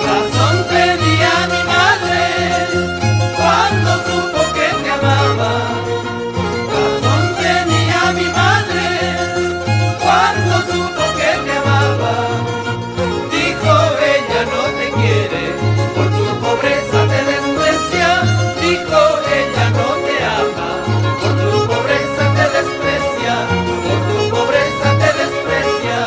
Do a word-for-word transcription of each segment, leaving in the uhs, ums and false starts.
razón tenía mi madre cuando supo que te amaba. Razón tenía mi madre cuando supo que te amaba. Dijo ella no te quiere, por tu pobreza te desprecia. Dijo ella no te ama, por tu pobreza te desprecia, por tu pobreza te desprecia.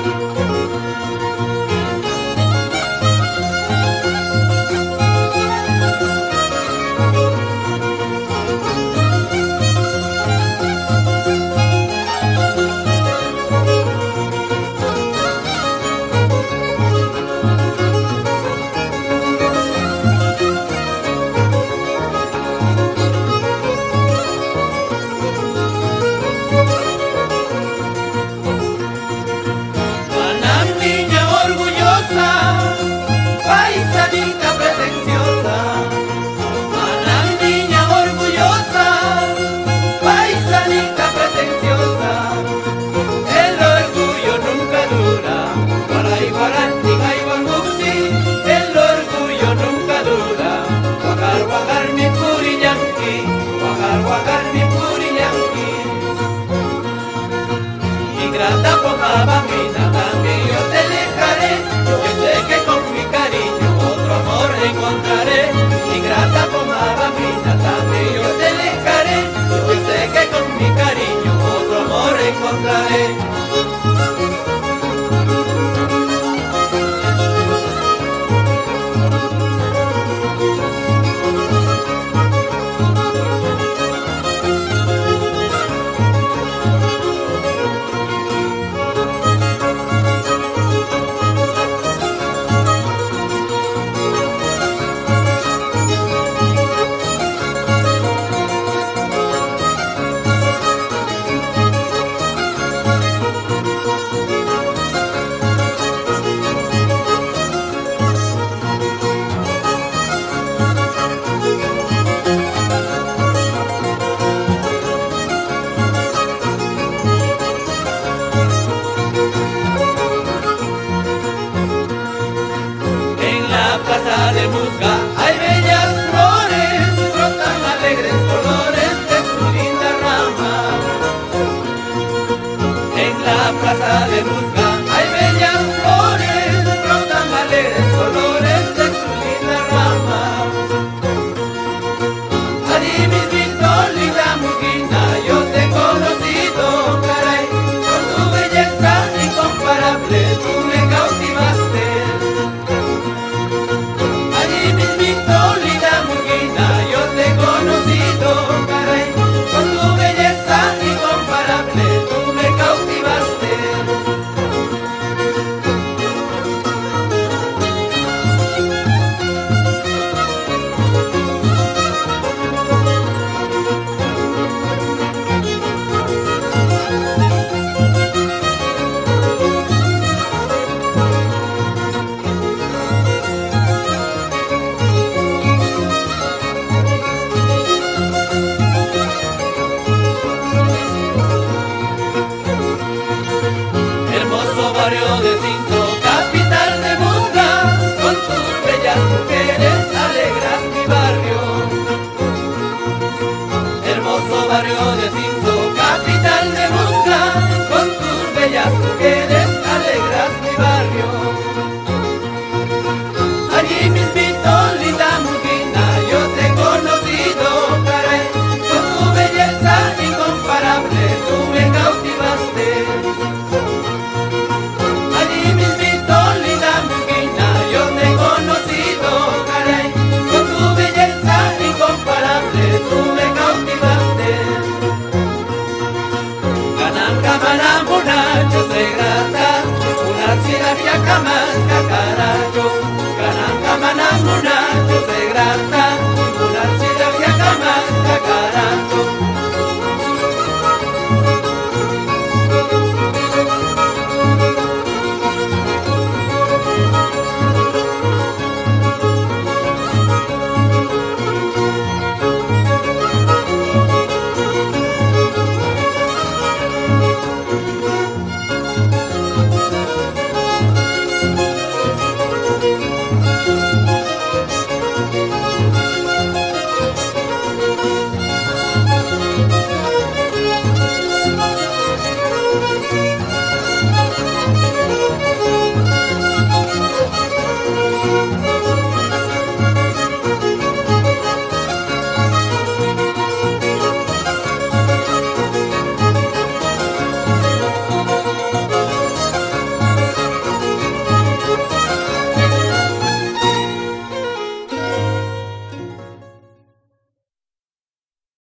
Paisanita pretenciosa, mala niña orgullosa, paisanita pretenciosa. El orgullo nunca dura, guaray guaranti gaiwanguti. El orgullo nunca dura, guagar guagar mi puriñanqui, guagar guagar mi puriñanqui. Ingrata pomaba mina, también yo te dejaré. Yo sé que con mi cariño otro amor encontraré. Ingrata pomaba mina, también yo te dejaré. Yo sé que con mi cariño otro amor encontraré. Plaza de Musga hay bellas flores, brotan alegres colores de su linda rama. En la plaza de Musga hay bellas flores, brotan alegres colores de su linda rama. Allí mismito, linda Musguina, yo te he conocido, caray, con tu belleza incomparable tú me cautivaste. Caray, con tu belleza incomparable tú me cautivaste. Barrio de Cinto, capital de Musga, con tus bellas mujeres alegras mi barrio. Hermoso barrio de Cinto, capital de Musga, con tus bellas mujeres alegras mi barrio. Allí mismito, linda Musguina, yo te he conocido, caray, con tu belleza incomparable tú me cautivaste. Muchachos de grata, una sirabia camanca carajo, cananca manamuna.